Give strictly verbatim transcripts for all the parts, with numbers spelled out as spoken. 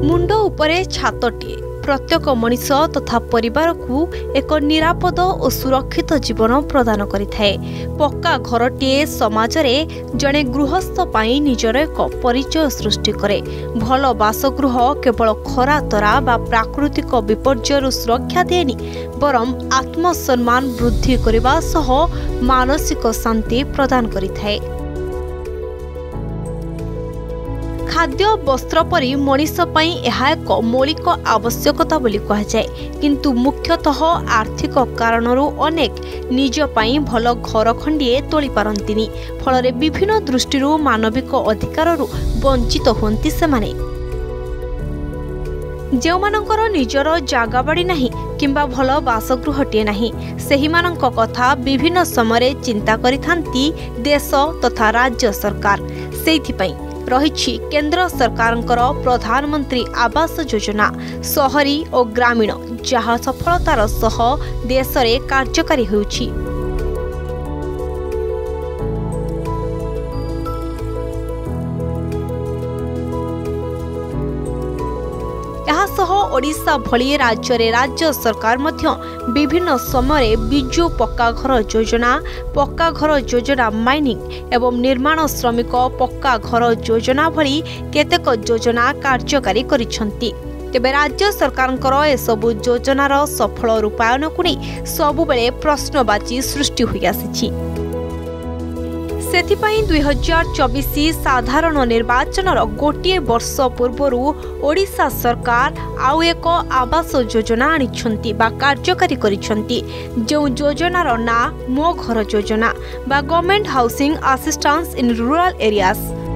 मुंड उपरे छातटीए प्रत्येक मनीष तथा परिवार को एक निरापद और सुरक्षित जीवन प्रदान करिथाए। पक्का घरटीए समाज रे जड़े गृहस्थ पाई निजर एक परिचय सृष्टि करे। भल बासगृह केवल खरा तरा बा प्राकृतिक विपर्यय सुरक्षा देनी बरम आत्मसम्मान वृद्धि करने सह मानसिक शांति प्रदान करिथाए। खाद्य वस्त्र परी मनीष पई यह एक मौलिक आवश्यकता बोली कहा जाए, किंतु मुख्यतः आर्थिक कारणरू अनेक निज पई भल घर खंडिए तोली पारंतिनी। फल विभिन्न दृष्टिरू मानविक अधिकाररू वंचित होंती सेमाने। जो मानकर निजर जागा बाड़ी नहीं किंबा भल बासगृहटीए नहीं सेही मानक कथा विभिन्न समय चिंता करिथांती देश तथा राज्य सरकार। सेइथिपई रही केंद्र सरकारंकर प्रधानमंत्री आवास योजना शहरी और ग्रामीण जहाँ सफलतार सह देश में कार्यकारी होउछि। ओडिशा भली राज्य रे राज्य सरकार मध्य विभिन्न समय बिजु पक्का घर योजना, पक्का घर योजना माइनिंग एवं निर्माण श्रमिक पक्का घर योजना भली केतेक योजना कार्यकारी करिसंती। तेबे राज्य सरकारंकर एसबु योजनार सफल रूपायन को नहीं सबु बेले प्रश्नवाची सृष्टि होई आसिछि। सेथिपाई दुई हजार चौबीस साधारण निर्वाचन गोटे वर्ष पूर्व ओडिशा सरकार आउ एक आवास योजना आनिछंती बा कार्यकारी करिछंती। जो योजनार ना मो घर योजना बा government housing assistance in rural areas.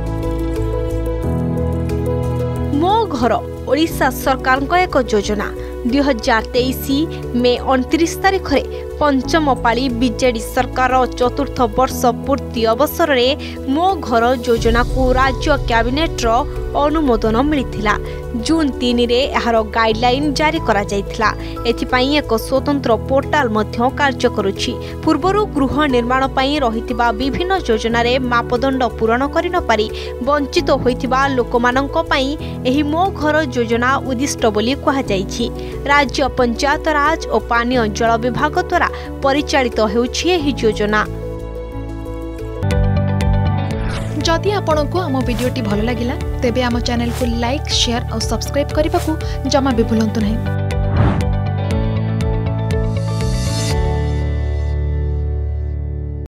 Mo Ghar Odisha सरकार को एक योजना दुई हजार तेईस मे उनतीस तारीख में पंचम पाली बीजेडी सरकार चतुर्थ वर्ष पूर्ति अवसर में मो घर योजना को राज्य कैबिनेट रो अनुमोदन मिलिथिला। जून तीन रे यार गाइडलाइन जारी करा जायथिला। एथिपाई एक स्वतंत्र पोर्टाल मध्य कार्य करुछि। पूर्वरु गृह निर्माण पई रहितिबा विभिन्न योजना रे मापदंड पूरण करि न पारि वंचित होइतिबा लोकमानंक पई एही मो घर योजना उद्दिष्ट बोली कहा जायछि। राज्य पंचायत राज और पानीय जल विभाग द्वारा परिचालित हेउछि एही योजना। जदि आपंक आम भिडी भल लगा तेब आम चैनल को लाइक शेयर और सब्सक्राइब करने को जमा भी भूलु नहीं।